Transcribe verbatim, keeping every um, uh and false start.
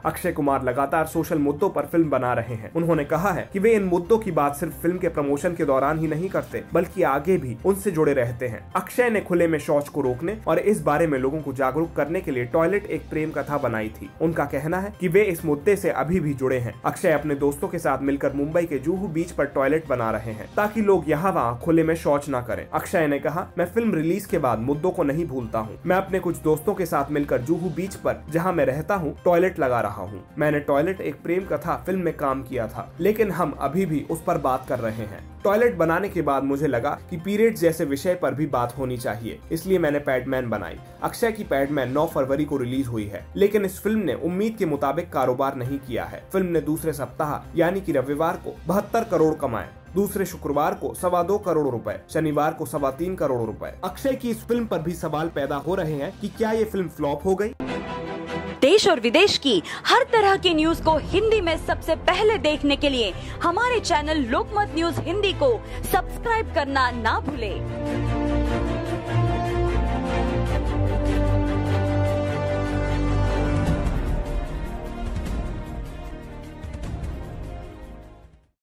अक्षय कुमार लगातार सोशल मुद्दों पर फिल्म बना रहे हैं। उन्होंने कहा है कि वे इन मुद्दों की बात सिर्फ फिल्म के प्रमोशन के दौरान ही नहीं करते, बल्कि आगे भी उनसे जुड़े रहते हैं। अक्षय ने खुले में शौच को रोकने और इस बारे में लोगों को जागरूक करने के लिए टॉयलेट एक प्रेम कथा बनाई थी। उनका कहना है कि वे इस मुद्दे से अभी भी जुड़े हैं। अक्षय अपने दोस्तों के साथ मिलकर मुंबई के जुहू बीच पर टॉयलेट बना रहे हैं ताकि लोग यहाँ वहाँ खुले में शौच न करें। अक्षय ने कहा, मैं फिल्म रिलीज के बाद मुद्दों को नहीं भूलता हूँ। मैं अपने कुछ दोस्तों के साथ मिलकर जुहू बीच पर, जहाँ मैं रहता हूँ, टॉयलेट लगा रहा हूँ। मैंने टॉयलेट एक प्रेम कथा फिल्म में काम किया था, लेकिन हम अभी भी उस पर बात कर रहे हैं। टॉयलेट बनाने के बाद मुझे लगा कि पीरियड्स जैसे विषय पर भी बात होनी चाहिए, इसलिए मैंने पैडमैन बनाई। अक्षय की पैडमैन नौ फरवरी को रिलीज हुई है, लेकिन इस फिल्म ने उम्मीद के मुताबिक कारोबार नहीं किया है। फिल्म ने दूसरे सप्ताह यानी कि रविवार को बहत्तर करोड़ कमाए, दूसरे शुक्रवार को सवा दो करोड़ रुपए, शनिवार को सवा तीन करोड़ रुपए। अक्षय की इस फिल्म पर भी सवाल पैदा हो रहे हैं कि क्या ये फिल्म फ्लॉप हो गई। देश और विदेश की हर तरह की न्यूज को हिंदी में सबसे पहले देखने के लिए हमारे चैनल लोकमत न्यूज हिंदी को सब्सक्राइब करना ना भूलें।